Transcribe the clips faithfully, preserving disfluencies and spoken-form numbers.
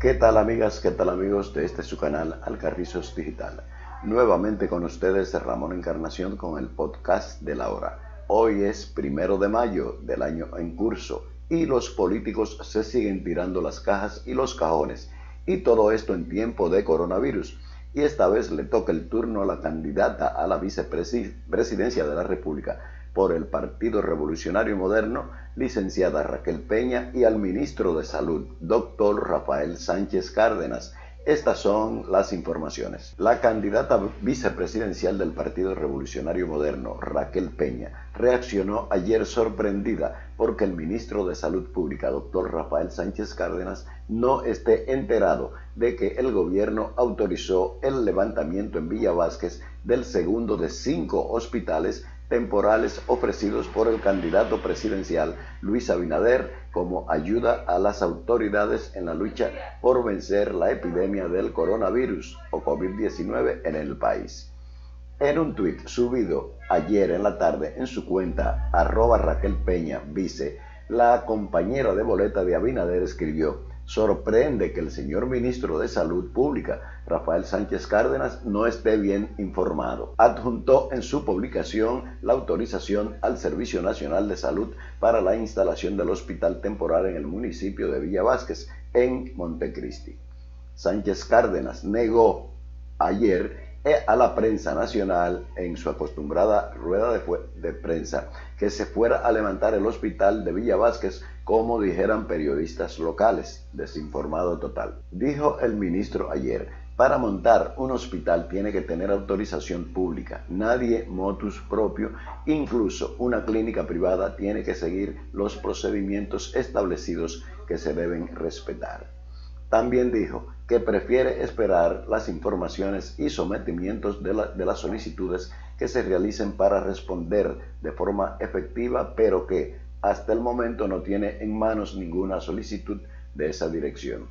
¿Qué tal amigas, qué tal amigos de este su canal Alcarrizos Digital? Nuevamente con ustedes Ramón Encarnación con el podcast de la hora. Hoy es primero de mayo del año en curso y los políticos se siguen tirando las cajas y los cajones, y todo esto en tiempo de coronavirus. Y esta vez le toca el turno a la candidata a la vicepresidencia de la República por el Partido Revolucionario Moderno, licenciada Raquel Peña, y al ministro de Salud, doctor Rafael Sánchez Cárdenas. Estas son las informaciones. La candidata vicepresidencial del Partido Revolucionario Moderno, Raquel Peña, reaccionó ayer sorprendida porque el ministro de Salud Pública, doctor Rafael Sánchez Cárdenas, no esté enterado de que el gobierno autorizó el levantamiento en Villa Vásquez del segundo de cinco hospitales temporales ofrecidos por el candidato presidencial Luis Abinader como ayuda a las autoridades en la lucha por vencer la epidemia del coronavirus o COVID diecinueve en el país. En un tuit subido ayer en la tarde en su cuenta arroba Raquel Peña Vice, la compañera de boleta de Abinader escribió: sorprende que el señor ministro de Salud Pública, Rafael Sánchez Cárdenas, no esté bien informado. Adjuntó en su publicación la autorización al Servicio Nacional de Salud para la instalación del hospital temporal en el municipio de Villa Vásquez, en Montecristi. Sánchez Cárdenas negó ayer a la prensa nacional, en su acostumbrada rueda de, de prensa, que se fuera a levantar el hospital de Villa Vásquez como dijeran periodistas locales. Desinformado total. Dijo el ministro ayer: para montar un hospital tiene que tener autorización pública, nadie motus propio, incluso una clínica privada tiene que seguir los procedimientos establecidos que se deben respetar. También dijo que prefiere esperar las informaciones y sometimientos de, la, de las solicitudes que se realicen para responder de forma efectiva, pero que hasta el momento no tiene en manos ninguna solicitud de esa dirección.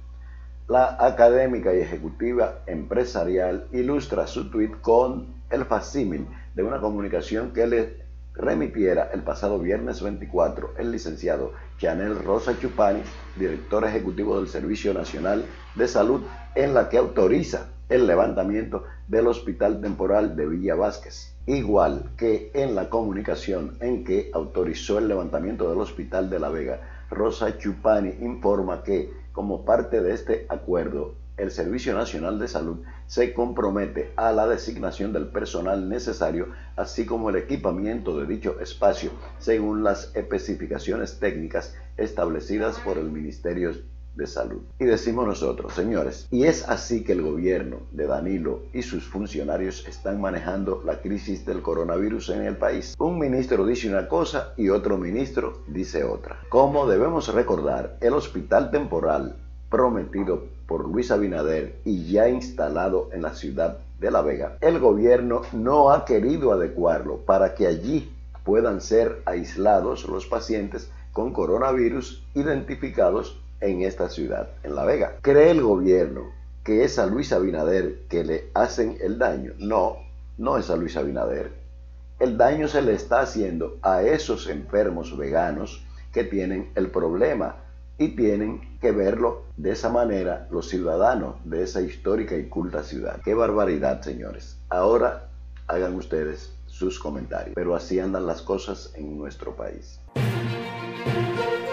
La académica y ejecutiva empresarial ilustra su tuit con el facsímil de una comunicación que le remitiera el pasado viernes veinticuatro el licenciado Chanel Rosa Chupani, director ejecutivo del Servicio Nacional de Salud, en la que autoriza el levantamiento del hospital temporal de Villa Vásquez, igual que en la comunicación en que autorizó el levantamiento del hospital de La Vega. Rosa Chupani informa que, como parte de este acuerdo, el Servicio Nacional de Salud se compromete a la designación del personal necesario, así como el equipamiento de dicho espacio, según las especificaciones técnicas establecidas por el Ministerio de Salud. Y decimos nosotros, señores, y es así que el gobierno de Danilo y sus funcionarios están manejando la crisis del coronavirus en el país. Un ministro dice una cosa y otro ministro dice otra. Como debemos recordar, el hospital temporal prometido por Luis Abinader y ya instalado en la ciudad de La Vega, el gobierno no ha querido adecuarlo para que allí puedan ser aislados los pacientes con coronavirus identificados en esta ciudad, en La Vega. ¿Cree el gobierno que es a Luis Abinader que le hacen el daño? No, no es a Luis Abinader. El daño se le está haciendo a esos enfermos veganos que tienen el problema, y tienen que verlo de esa manera los ciudadanos de esa histórica y culta ciudad. ¡Qué barbaridad, señores! Ahora hagan ustedes sus comentarios, pero así andan las cosas en nuestro país.